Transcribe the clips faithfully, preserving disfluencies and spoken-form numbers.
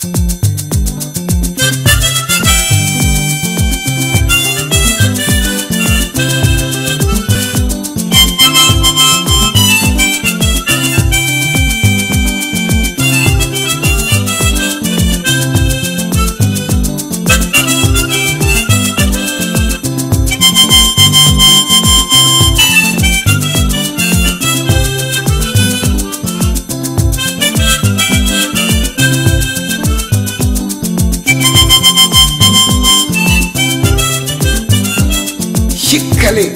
Shikali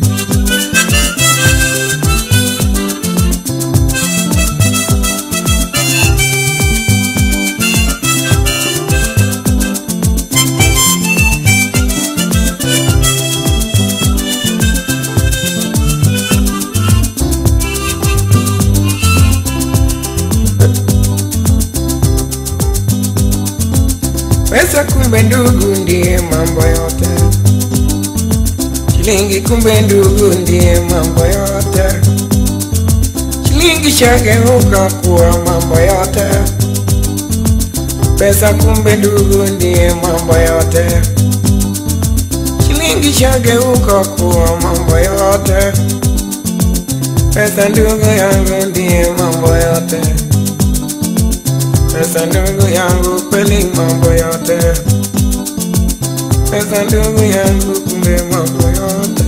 pesa kumbe ndugu ndiye mambo yote. Shilingi kumbe ndugu ndiye mambo yote. Shilingi shageuka kuwa mambo yote. Pesa kumbe ndugu ndiye mambo yote. Shilingi shageuka kuwa mambo yote. Pesa ndugu yangu ndiye mambo yote. Pesa ndugu yangu kweli mambo yote. Pesa ndugu yangu kumbe mambo yote.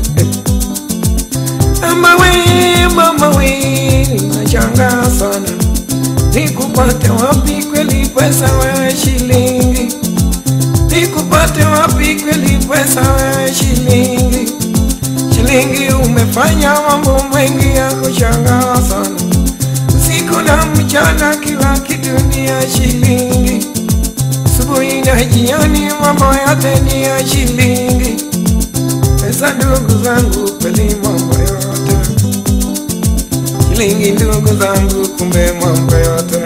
Mama we, mama we, nachanga sana. Nikupate wapi kweli pesa wewe shilingi? Nikupate wapi kweli pesa wewe shilingi? Shilingi umefanya mambo mengi ya kushangaza sana. Usiku na mchana kila kitu ni ya shilingi. Asubuhi na jioni mambo yote ni ya shilingi. Pesa ndugu zangu kweli mambo yote. Shilingi ndugu zangu kumbe mambo yote.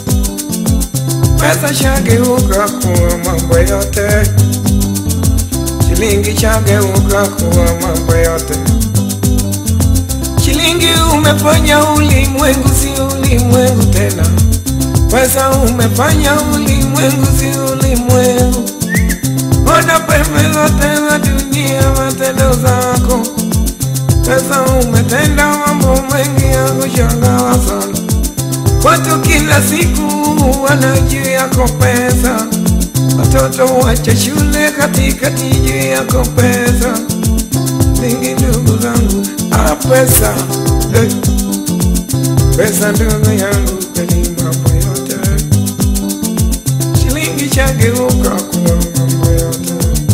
Pesa shageuka kuwa mambo yote. Shilingi shageuka kuwa mambo yote. Shilingi umefanya ulimwengu si ulimwengu tena. Pesa umefanya ulimwengu si ulimwengu. Ona pembe zote za dunia matendo zako. Pesa umetenda mambo mengi ya kushangaza sana. Watu kila siku wanajua yako pesa. Watoto wacha shule katikati juu yako pesa. Lingi ndugu zangu a pesa. Hey. Pesa ndugu yangu kweli mambo yote. Shilingi shageuka kuwa mambo yote.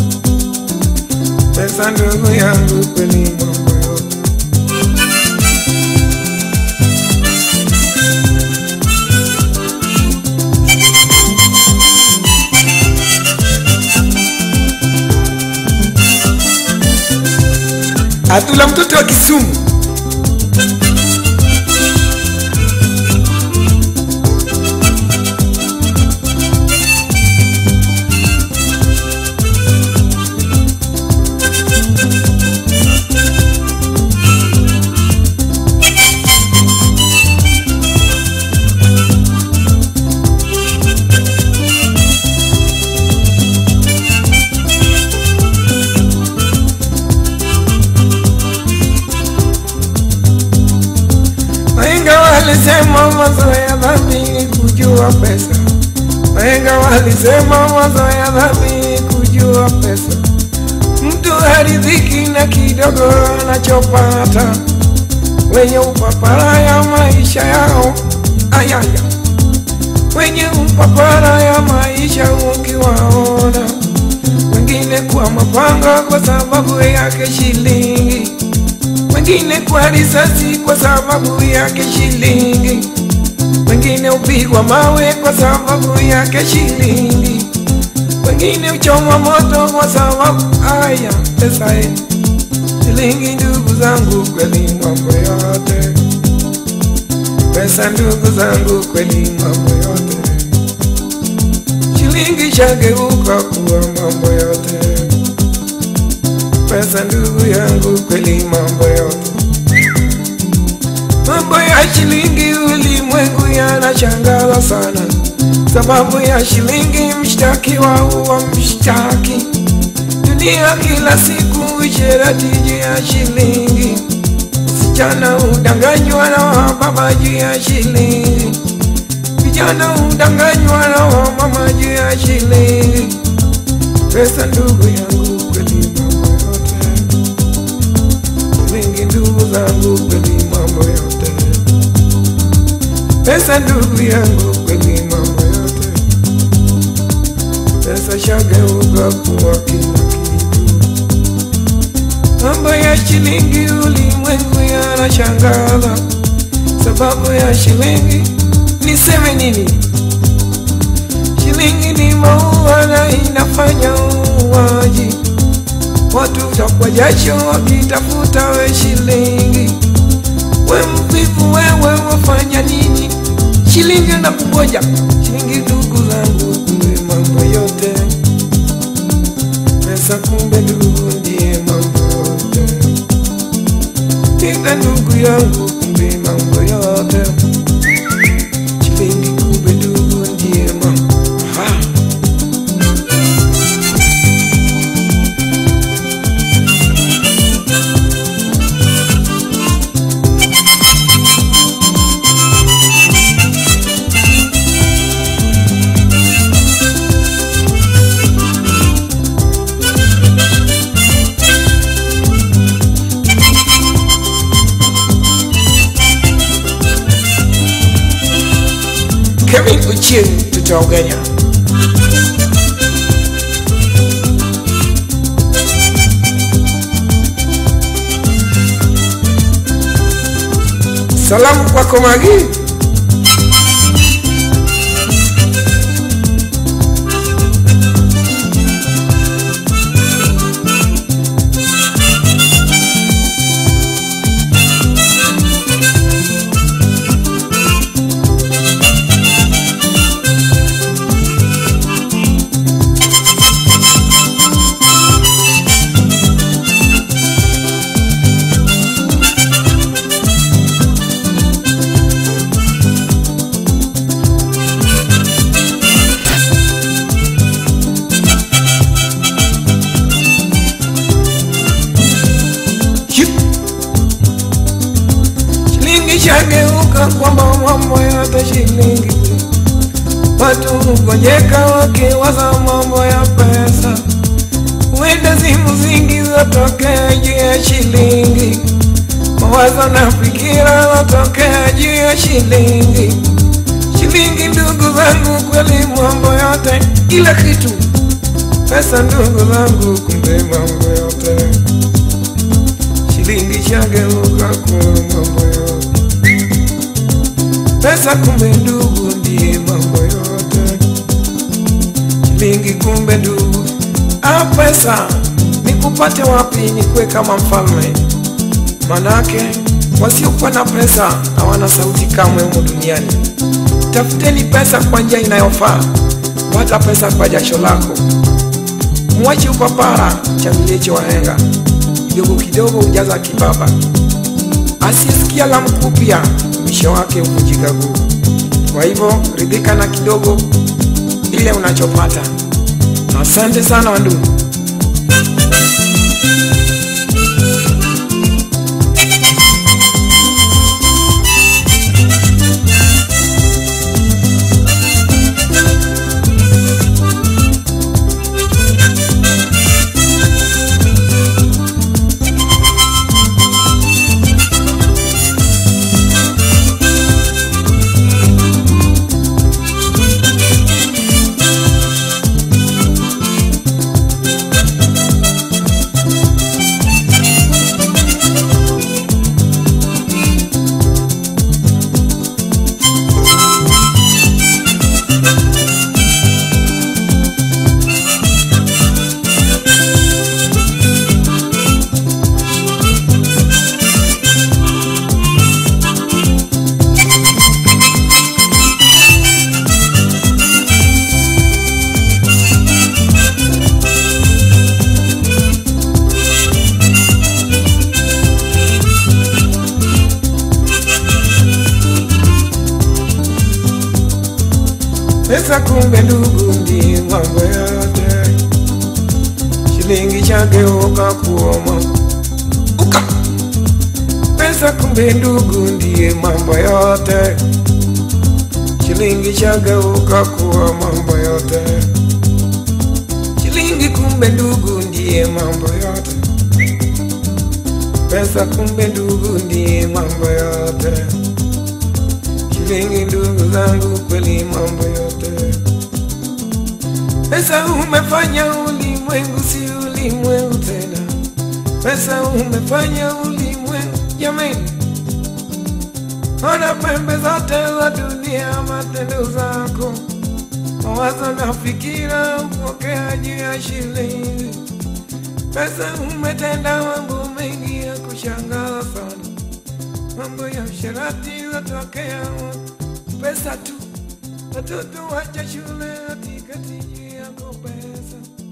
Pesa ndugu yangu kweli mambo yote. Atula mtoto wa Kisumu. Walisema mazoea dhambi kujua pesa. Wahenga walisema mazoea dhambi kujua pesa. Mtu haridhiki na kidogo anachopata. Wenye upapara ya maisha yao ayaya. Wenye upapara ya maisha ukiwaona. Wengine kwa mapanga kwa sababu yake shilingi. Wengine kwa risasi kwa sababu yake shilingi. Wengine upigwa mawe kwa sababu yake shilingi. Wengine uchomwa moto kwa sababu aya pesa hii. Shilingi ndugu zangu kweli mambo yote. Pesa ndugu zangu kweli mambo yote. Shilingi shageuka kuwa mambo yote. Pesa ndugu yangu kweli mambo yote. Mambo ya shilingi ulimwengu yanashangaza sana. Sababu ya shilingi mshtakiwa huwa mshtaki. Dunia kila siku usherati juu ya shilingi. Vijana udanganywa na wababa juu ya shilingi. Vijana udanganywa na wamama juu ya shilingi. Pesa ndugu yangu kweli mambo yote. Shilingi ndugu zangu kweli mambo yote. Pesa ndugu yangu kweli mambo yote. Pesa shageuka kuwa kila kitu. Mambo ya shilingi ulimwengu yanashangaza. Sababu ya shilingi niseme nini? Shilingi ni maua na inafanya uuaji. Watu utakwa jasho wakitafuta we shilingi. We mvivu wewe wafanya nini? Shilingi na kungoja. Shilingi ndugu zangu kumbe mambo yote. Pesa kumbe ndugu ndiye mambo yote. Tika ndugu yangu kumbe mambo yote. Shilingi kumbe ndugu ndiye mambo. Aha. Kevin Uchiri tutaoganya. Salamu kwako Magi. Shageuka kwamba mambo yote shilingi. Watu ngojeka wakiwaza mambo ya pesa. Wenda simu zingi zatokea juu ya shilingi. Mawazo na fikira zatokea juu ya shilingi. Shilingi ndugu zangu kweli mambo yote. Kila kitu. Pesa ndugu zangu kumbe mambo yote. Shilingi shageuka kwa mambo yote. Pesa kumbe ndugu ndiye mambo yote. Shilingi kumbe ndugu. Ah, pesa nikupate wapi nikuwe kama mfalme? Manake wasiokuwa na pesa hawana sauti kamwe humu duniani. Tafuteni pesa kwa njia inayofaa. Pata pesa kwa jasho lako. Mwache upapara cha mileche wahenga. Kidogo kidogo ujaza kibaba. Asisikia la mkupia mwisho wake uvunjika guu. Kwa hivyo ridhika na kidogo ile unachopata. Asante sana wandugu. Pesa kumbe ndugu ndiye mambo yote. Shilingi chageuka kuwa mambo. Uka! Pesa kumbe ndugu ndiye mambo yote. Shilingi chageuka kuwa mambo yote. Shilingi kumbe ndugu ndiye mambo yote. Pesa kumbe ndugu ndiye mambo yote. Shilingi ndugu zangu kweli mambo yote. Pesa umefanya ulimwengu si ulimwengu tena. Pesa umefanya ulimwengu jamani. Ona pembe zote za dunia matendo zako. Mawazo na fikira upokea juu ya shilingi. Pesa umetenda mambo mengi ya kushangaza sana. Mambo ya usherati zatokea pesa tu. Watoto wacha shule katikati juu yako pesa.